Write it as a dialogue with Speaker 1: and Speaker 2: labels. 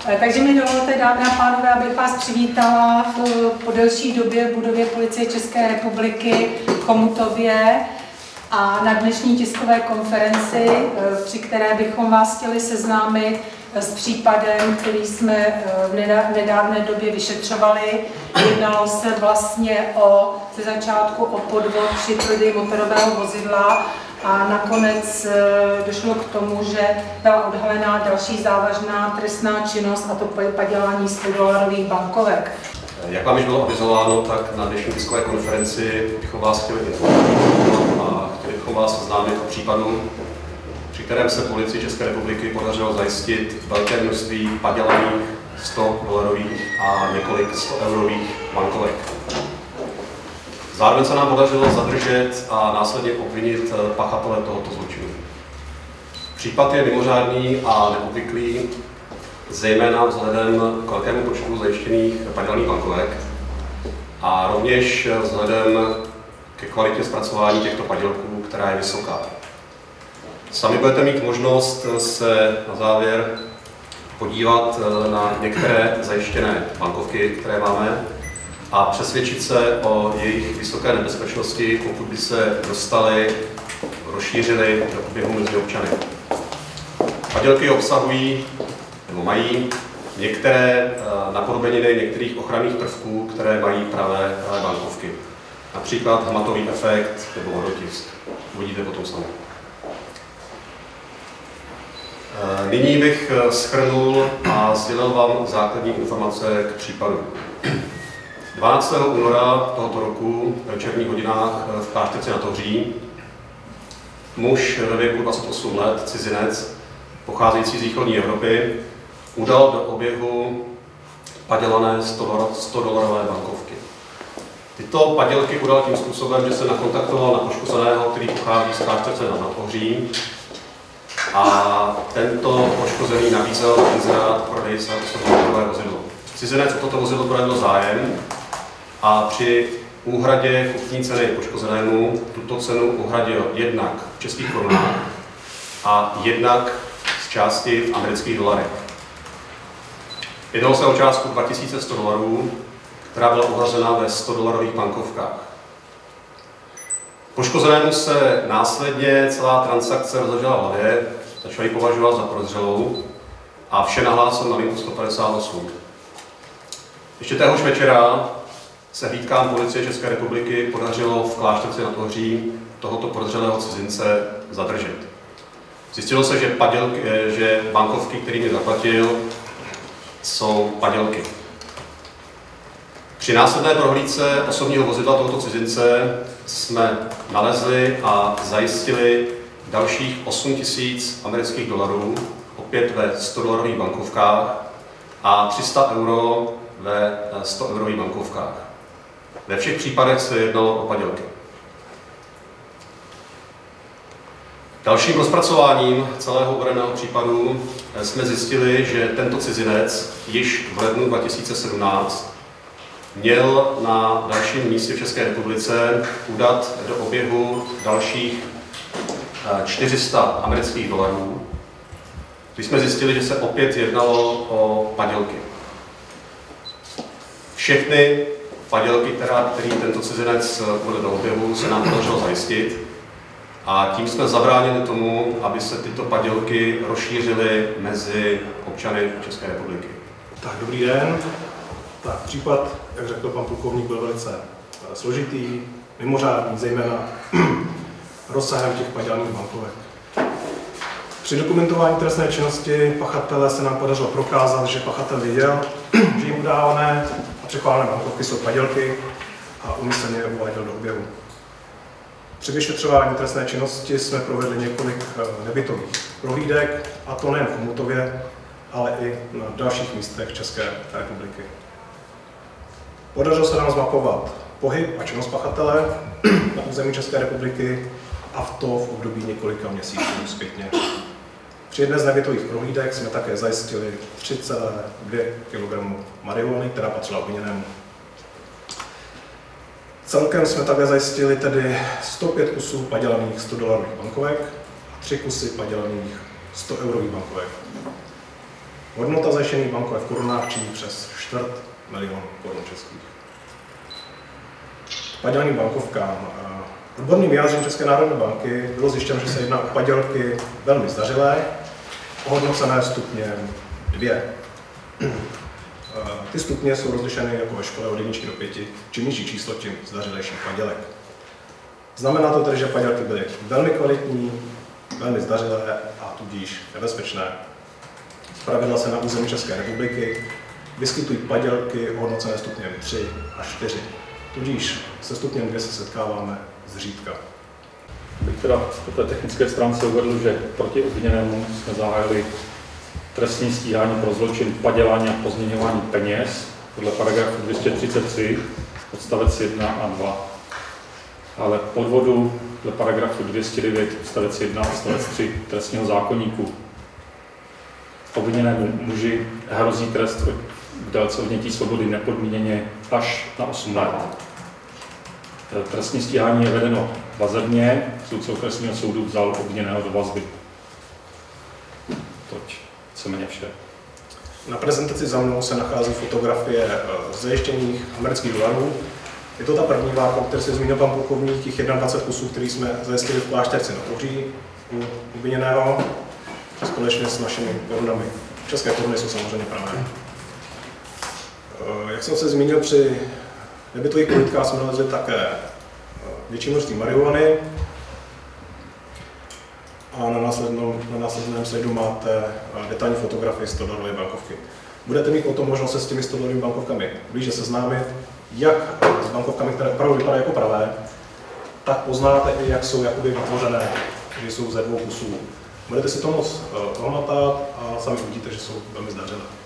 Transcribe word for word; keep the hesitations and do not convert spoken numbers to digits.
Speaker 1: Takže mi dovolte, dámy a pánové, abych vás přivítala v, po delší době v budově Policie České republiky v Chomutově a na dnešní tiskové konferenci, při které bychom vás chtěli seznámit s případem, který jsme v nedávné době vyšetřovali. Jednalo se vlastně o, ze začátku o podvod při prodeji motorového vozidla a nakonec došlo k tomu, že byla odhalená další závažná trestná činnost, a to padělání sto dolarových bankovek.
Speaker 2: Jak vám již bylo avizováno, tak na dnešní tiskové konferenci bychom vás chtěli informovat a chtěli bychom vás seznámit o případu, při kterém se Policii České republiky podařilo zajistit velké množství padělaných sto dolarových a několik sto eurových bankovek. Zároveň se nám podařilo zadržet a následně obvinit pachatele tohoto zločinu. Případ je mimořádný a neobvyklý, zejména vzhledem k velkému počtu zajištěných padělaných bankovek a rovněž vzhledem ke kvalitě zpracování těchto padělků, která je vysoká. Sami budete mít možnost se na závěr podívat na některé zajištěné bankovky, které máme, a přesvědčit se o jejich vysoké nebezpečnosti, pokud by se dostaly, rozšířily do oběhu mezi občany. Padělky obsahují nebo mají některé napodobeniny některých ochranných prvků, které mají pravé, pravé bankovky. Například hmatový efekt nebo vodotisk. Uvidíte potom sami. Nyní bych shrnul a sdělil vám základní informace k případu. dvanáctého února tohoto roku v večerních hodinách v Klášterci nad Ohří muž ve věku dvacet osm let, cizinec, pocházející z východní Evropy, udal do oběhu padělané sto dolarové bankovky. Tyto padělky udal tím způsobem, že se nakontaktoval na poškozeného, který pochází z Klášterce nad Ohří, a tento poškozený nabízel na inzerát prodej sto dolarové vozidlo. Cizinec o toto vozidlo projevil zájem a při úhradě kupní ceny poškozenému tuto cenu uhradil jednak v českých korunách a jednak z části v amerických dolarech. Jednalo se o částku dva tisíce sto dolarů, která byla uhrazena ve sto dolarových bankovkách. Poškozenému se následně celá transakce rozležela v hlavě, začal ji považovat za podezřelou a vše nahlásil na linku sto padesát osm. Ještě téhož večera se hlídkám Policie České republiky podařilo v Klášterci nad Ohří tohoto podezřelého cizince zadržet. Zjistilo se, že, padělky, že bankovky, kterými zaplatil, jsou padělky. Při následné prohlídce osobního vozidla tohoto cizince jsme nalezli a zajistili dalších osm tisíc amerických dolarů, opět ve sto dolarových bankovkách, a tři sta euro ve sto eurových bankovkách. Ve všech případech se jednalo o padělky. Dalším rozpracováním celého uvedeného případu jsme zjistili, že tento cizinec již v lednu dva tisíce sedmnáct měl na dalším místě v České republice udat do oběhu dalších čtyři sta amerických dolarů, když jsme zjistili, že se opět jednalo o padělky. Všechny padělky, která, který tento cizinec podal do oběhu, se nám podařilo zajistit a tím jsme zabránili tomu, aby se tyto padělky rozšířily mezi občany České republiky.
Speaker 3: Tak, dobrý den. Tak, případ, jak řekl pan plukovník, byl velice složitý, mimořádný, zejména rozsahem těch padělaných bankovek. Při dokumentování trestné činnosti pachatele se nám podařilo prokázat, že pachatel věděl, že jim udávané a překládané bankovky jsou padělky a úmyslně je uváděl do oběhu. Při vyšetřování trestné činnosti jsme provedli několik nebytových prohlídek, a to nejen v Chomutově, ale i na dalších místech České republiky. Podařilo se nám zmapovat pohyb a činnost pachatele na území České republiky, a v to v období několika měsíců zpětně. Při jedné z nebytových prohlídek jsme také zajistili tři celé dvě kilogramy marihuany, která patřila obviněnému. Celkem jsme také zajistili tedy sto pět kusů padělaných sto dolarových bankovek a tři kusy padělaných sto eurových bankovek. Hodnota zajištěných bankovek v korunách činí přes čtvrt milionu korun českých. Padělaným bankovkám. Odborným vyjádřením České národní banky bylo zjištěno, že se jedná o padělky velmi zdařilé, ohodnocené stupněm dvě. Ty stupně jsou rozlišeny jako ve škole od jedničky do pěti. Čím nižší číslo, tím zdařilejší padělek. Znamená to tedy, že padělky byly velmi kvalitní, velmi zdařilé a tudíž nebezpečné. Zpravidla se na území České republiky vyskytují padělky ohodnocené stupněm tři a čtyři. Tudíž se stupněm dvě se setkáváme zřídka.
Speaker 4: Bych teda po té technické stránce uvedl, že proti obviněnému jsme zahájili trestní stíhání pro zločin padělání a pozměňování peněz podle paragrafu dvě stě třicet tři odstavec jedna a dva. Ale podvodu dle paragrafu dvě stě devět odstavec jedna odstavec tři trestního zákoníku. Obviněnému muži hrozí trest v délce odnětí svobody nepodmíněně až na osm let. Trestní stíhání je vedeno vazebně, soudce okresního soudu vzal obviněného do vazby. Toť víceméně vše.
Speaker 3: Na prezentaci za mnou se nachází fotografie zajištěných amerických dolarů. Je to ta první váha, o které se zmínil pan plukovník, těch dvacet jedna kusů, který jsme zajistili v klášterci na Poří u obviněného, společně s našimi korunami. České koruny jsou samozřejmě pravé. Jak jsem se zmínil, při nebytových politkách jsme nalezli také větší množství marihuany a na, na následném sledu máte detailní fotografii sto dolarové bankovky. Budete mít potom možnost se s těmi sto dolarovými bankovkami blíže seznámit, jak s bankovkami, které opravdu vypadají jako pravé, tak poznáte i, jak jsou jakoby vytvořené, že jsou ze dvou kusů. Budete si to moc ohmatat a sami uvidíte, že jsou velmi zdařilé.